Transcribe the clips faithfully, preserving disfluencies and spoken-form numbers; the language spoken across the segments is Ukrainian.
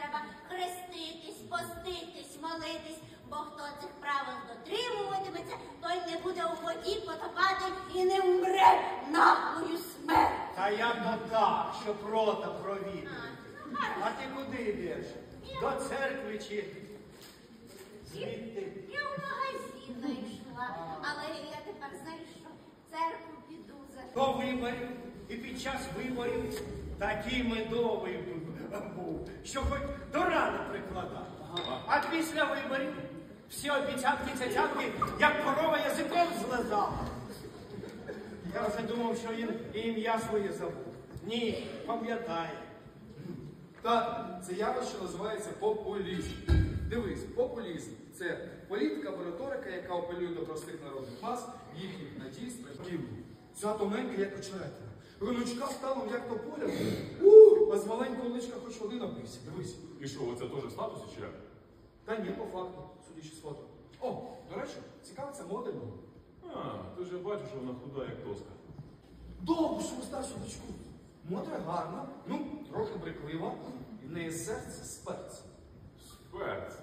треба хреститись, поститись, молитись, бо хто цих правил дотримуватиметься, той не буде у воді потопати і не вмре наглою смертю. Та я то так, що рота провідати. А ти куди йдеш? До церкви чи звідти? Я в магазин йшла, але я тепер знаю, що в церкву піду за... До виборів. І під час виборів такий медовий був, що хоч до рани прикладати. А після виборів всі обіцянки-цяцянки, як корова язиком злизала. Я вже думав, що він і ім'я своє забув. Ні, пам'ятає. Та це явище називається популізм. Дивись, популізм – це політика або риторика, яка апелює до простих народних мас, їхніх надій, страхів. Ця тоненька, як очеретина. Руночка станом, як тополя. У, а з маленького личка хоч води напився. Дивись. І що, це теж в статусі чи як? Та ні, по факту, судячи з фото. О, до речі, цікавиться модельного. А, ти ж бачиш, що вона худа, як тоска. Довго ж старшу дочку. Модель гарна, ну, трохи бриклива, і в неї серце з перцем. З перцем.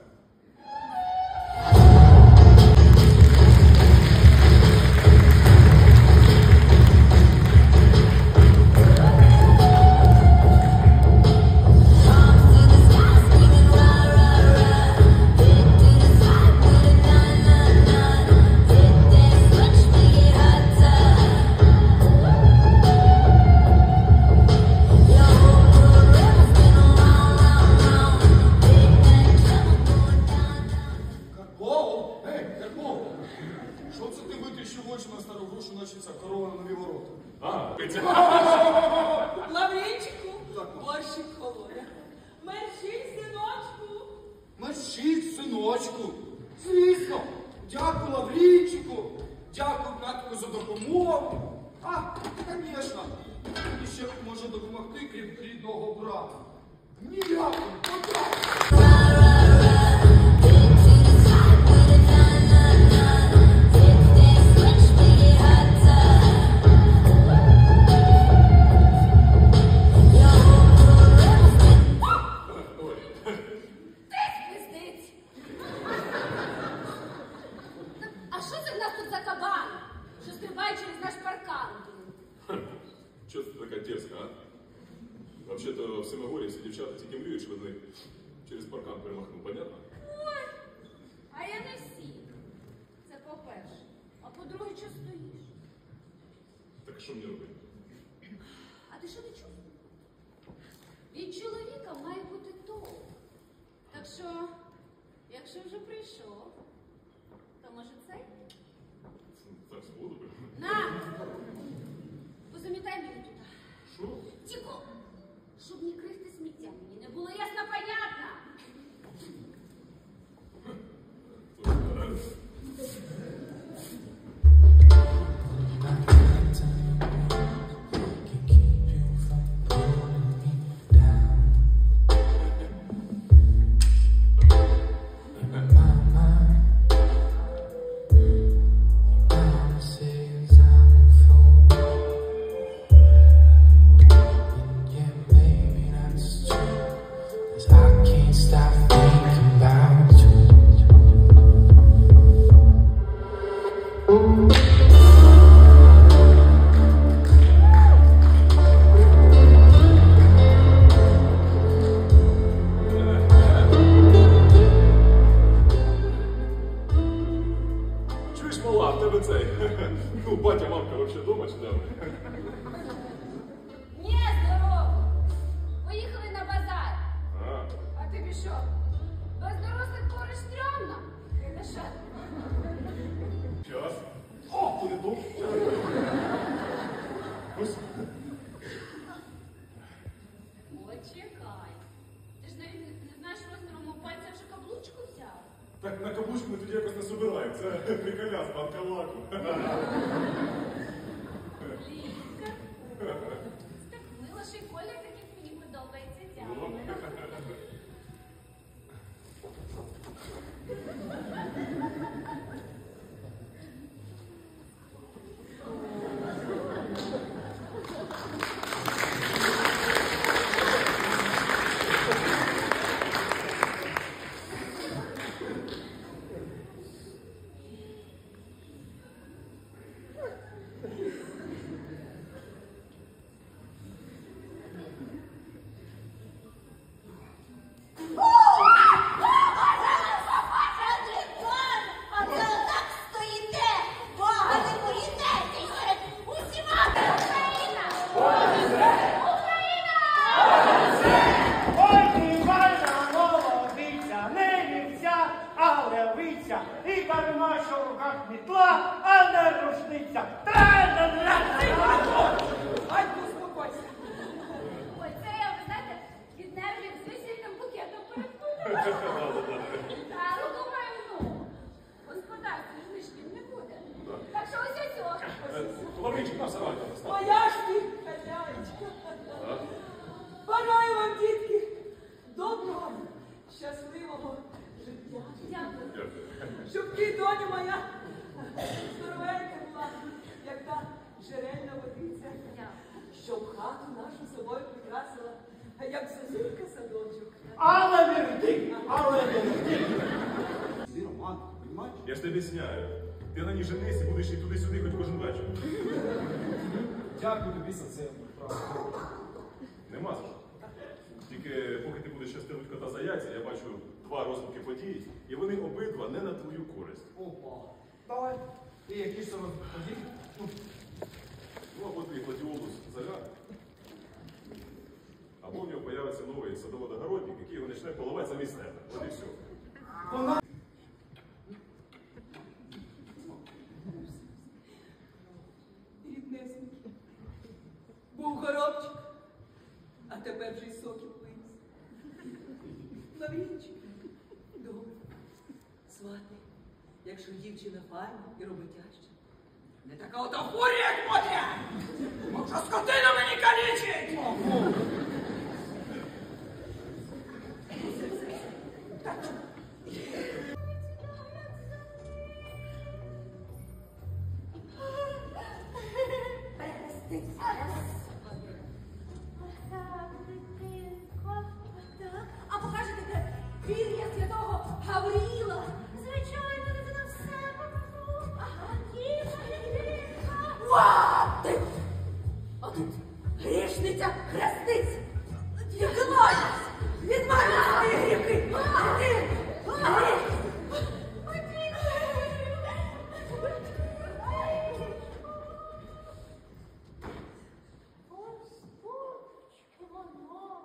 Лаврінчику, борщик холодний. Мерщій, синочку. Мерщій, синочку. Звісно. Дякую, Лаврінчику. Дякую, братку, за допомогу. А, звісно. І ще може допомогти, крім рідного брата. Ніякого, подякую. Вообще-то в Семигорі всі дівчата тільки мріють, що вони через паркан перемахнуть, понятно? Ой, а я не всі. Це по-перше. А по-друге, що стоїш? Так що мені робити? А ти що не чув? Від чоловіка має бути толк. Так що, якщо вже прийшов, то може цей? Так згоду. На! Позамітай мені тут. Що? Тіко! Щоб не крихти сміття, мені не було ясно понятно. Ну, батя, мамка вообще дома чи там? Ні, здорово. Поїхали на базар. А, А тобі що? Без дорослих поруч стрьомно? Ти що? час. О, ти не тут? Ось. Почекай. Ти ж навіть не- не знаєш розміру мого пальця, вже каблучку взяв. Так на каблучку ми тоді якось не собираємо. Це приколя з банкалаку. Лінка. Так мило, що й колір такий мені подобається. Дякую. Та, ну думаю, ну. Господарство ж лишнім не буде. Так що ось ось ось. Лавричик, на вставай. Моя ж ти, хазяїчка. Бажаю вам, дітки, доброго, щасливого життя. Дякую. Щоб ти, доня моя, здоровенька була, як та жерельна водиця. Щоб хату нашу собою прикрасила, як зозулька садочок. Але верди, але верди. Ти роман, розумієш? Я ж тобі об'ясняю. Ти на ній женись і будеш і туди-сюди хоч кожен вечір. Дякую тобі за це, правда. Нема за що. Тільки поки ти будеш щастилить кота за яйця, я бачу два розвитки подій, і вони обидва не на твою користь. Опа. Давай. І які ж це події? Ну, Ну, або твій гладіолус заляне, або в нього появиться новий садоводогородник, який його почне поливати замість тебе. От і все. вона... Ріднесенький. Був горобчик, а тепер вже й сокіл виріс. Лаврінчик, добре. Свати, якщо дівчина файна і роботяща, не така ото фурія, як моя! Може, скотину мені калічить! Так, дитинко. Так. А покажете, де пір'я святого Гавриїла? Звичайно, дитина все покажу. Ага, тіха, дитинка. Ва! Ти! А тут грішниця хреститься! Відмовись! Відмовись свої гріхи! Ти! Господи, воно.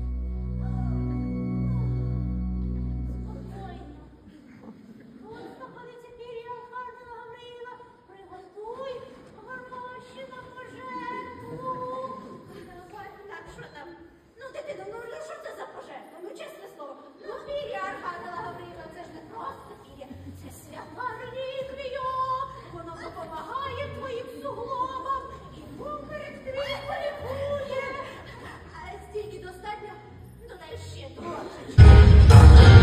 Спокійно. Тут знаходиться пір'я Архангела Гавриїла. Приготуй гроші на пожертву. Так, що там? Ну, дитино, ну ну, що це за пожертва? Ну, чесне слово. Ну, пір'я Архангела Гавриїла, це ж не просто пір'я. Це свята реліквія. Воно допомагає твоїм суглобам і поперек твій полікує. А стільки достатньо? Ну, дай ще трошечки.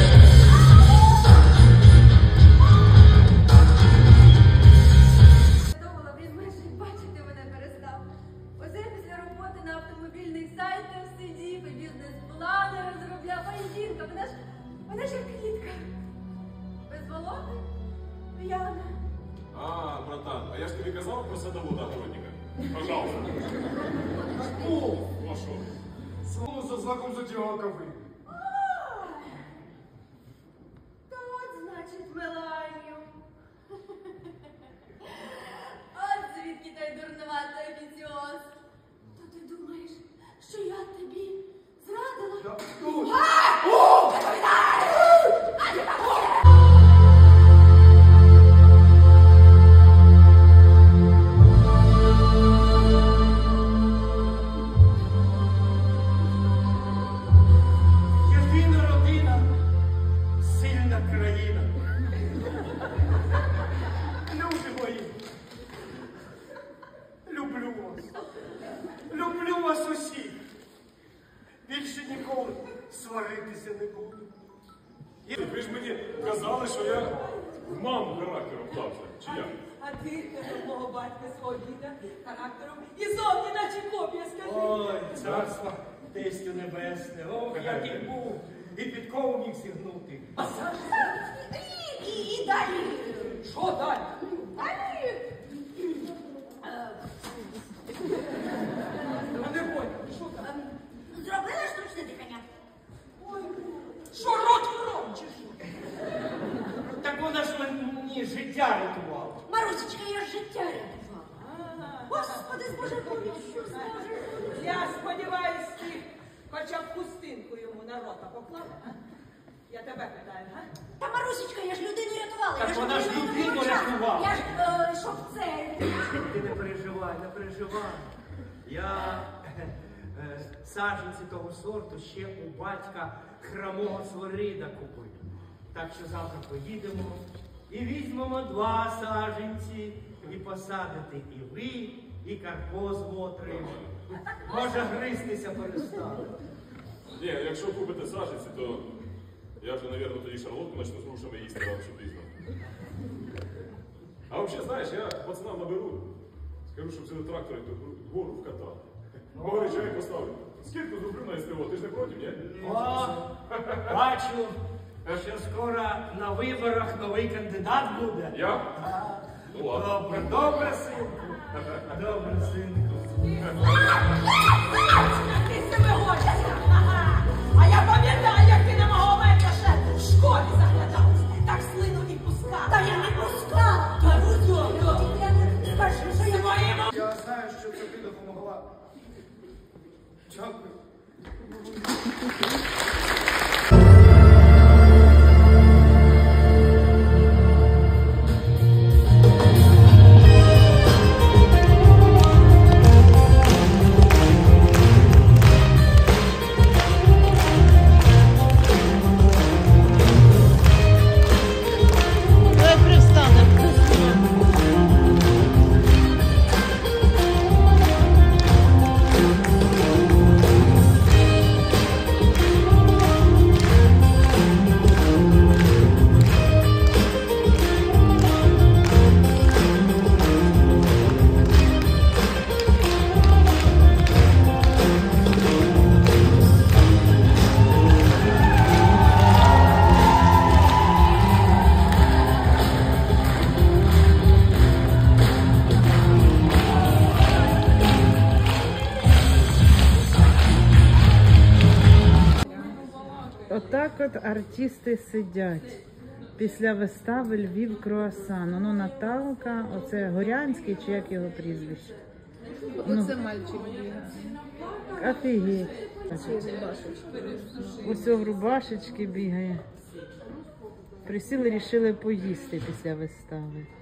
Думала, він майже бачити мене перестав. Оце після роботи на автомобільних сайтах сидів і бізнес-плани розробляв. А жінка, вона ж, вона ж як квітка. Безволота, п'яна. А, братан, а я ж тобі казав про садовода-огородника? Пожалуйста. О, Ну, а що? слово за знаком зодіака вийде. Ой, то от, значить, Меланію. От звідки той дурнуватий амбіціоз. То ти думаєш, що я тобі зрадила? Я... Ой. О! Відповідай! А ти там є! Єдина родина, сильна країна. Люди мої, люблю вас. Люблю вас усіх. Більше ніколи сваритися не буду. Ви ж мені казали, що я в маму характером вдався. Чи як? А ти мого батька свого діда характером і зовні наче копія, скажи. Ой, царство тестю небесне, ох, як і був, і підкову міг зігнути. І, і, і далі. Що далі? Далі. Е, А не понял, що там? ем, Зробила штучне дихання? Ой, що рот кров, чи що? Так вона ж мені життя рятувала. Марусечка, я ж життя рятувала. Господи, збожеволі, що зможеш? Я сподіваюсь, ти хоча б хустинку йому на рота поклала, а? Я тебе питаю, а? Та Марусечка, я ж людину рятувала. Так я вона ж людину людину вручала. рятувала. Я ж, е, щоб це... Ти не переживай, не переживай. Я е, е, саджанці того сорту ще у батька хромого Свирида купив. Так що завтра поїдемо і візьмемо два саджанці, і посадите і ви, і Карпо з Мотрею. Може, гристися перестане. Ні, якщо купите саджанці, то я вже, мабуть, тоді шарлотку почну з грушами їсти рано чи пізно. А взагалі, знаєш, я пацанам наберу, скажу, щоб взяли трактор і гору вкатати. Говорить, що я поставлю. Скільки зроблю на СТО, ти ж не проти, ні? О, бачу, що скоро на виборах новий кандидат буде. Я? Ну ладно. Добре, добре, синку. Добре, синку. Ти себе гонишся. Ага. А я пам'ятаю, як ти на мого мене ще в школі заглядався. Так слину і пускав. Та я не пускала. Та Рудьо, Скажи, що я своїм Я знаю, що тобі допомогла. Дякую. Давай привстанемо. Отак от артисти сидять. Після вистави Львів круасан. Ну, Наталка, оце Горянський, чи як його прізвище? Оце мальчик бігає. Офігеть. Чи рубашечки. Ось в рубашечки бігає. Присіли, рішили поїсти після вистави.